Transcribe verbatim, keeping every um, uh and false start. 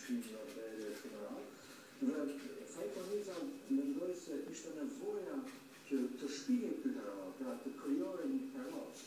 sfidno generál. Fejben nézem, nem rajta Isten voja, hogy a spiegel tehát a kariérin perlat.